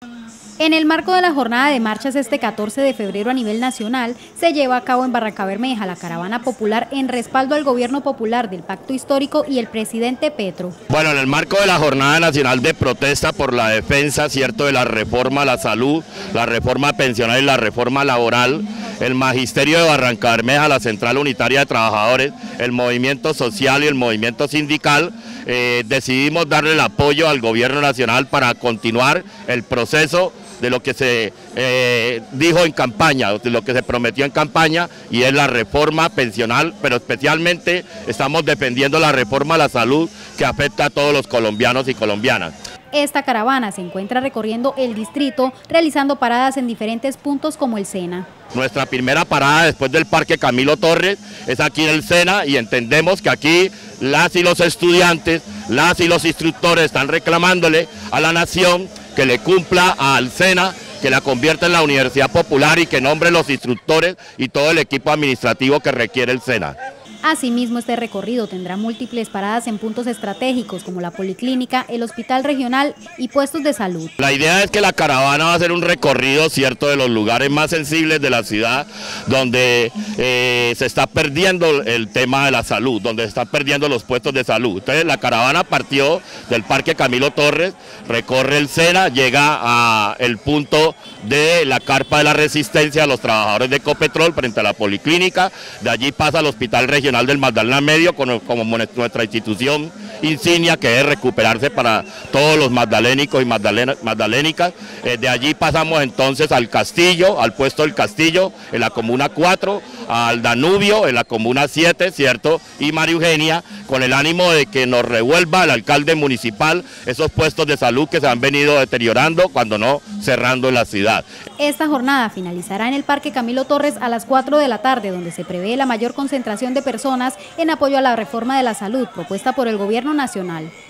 En el marco de la jornada de marchas este 14 de febrero a nivel nacional, se lleva a cabo en Barrancabermeja la caravana popular en respaldo al gobierno popular del Pacto Histórico y el presidente Petro. Bueno, en el marco de la jornada nacional de protesta por la defensa, cierto, de la reforma a la salud, la reforma pensional y la reforma laboral, el Magisterio de Barrancabermeja, la Central Unitaria de Trabajadores, el movimiento social y el movimiento sindical, decidimos darle el apoyo al gobierno nacional para continuar el proceso de lo que se dijo en campaña, de lo que se prometió en campaña, y es la reforma pensional, pero especialmente estamos defendiendo la reforma a la salud que afecta a todos los colombianos y colombianas. Esta caravana se encuentra recorriendo el distrito, realizando paradas en diferentes puntos como el SENA. Nuestra primera parada después del Parque Camilo Torres es aquí en el SENA, y entendemos que aquí las y los estudiantes, las y los instructores están reclamándole a la nación que le cumpla al SENA, que la convierta en la Universidad Popular y que nombre los instructores y todo el equipo administrativo que requiere el SENA. Asimismo, este recorrido tendrá múltiples paradas en puntos estratégicos como la Policlínica, el Hospital Regional y puestos de salud. La idea es que la caravana va a hacer un recorrido, cierto, de los lugares más sensibles de la ciudad, donde se está perdiendo el tema de la salud, donde se están perdiendo los puestos de salud. Entonces la caravana partió del Parque Camilo Torres, recorre el SENA, llega a el punto de la Carpa de la Resistencia a los trabajadores de Ecopetrol frente a la Policlínica, de allí pasa al Hospital Regional del Magdalena Medio como nuestra institución insignia, que debe recuperarse para todos los magdalénicos y magdalénicas. De allí pasamos entonces al Castillo, al puesto del Castillo en la Comuna 4, al Danubio en la Comuna 7, ¿cierto? Y María Eugenia, con el ánimo de que nos revuelva el alcalde municipal esos puestos de salud que se han venido deteriorando, cuando no cerrando en la ciudad. Esta jornada finalizará en el Parque Camilo Torres a las 4 de la tarde, donde se prevé la mayor concentración de personas en apoyo a la reforma de la salud propuesta por el gobierno nacional.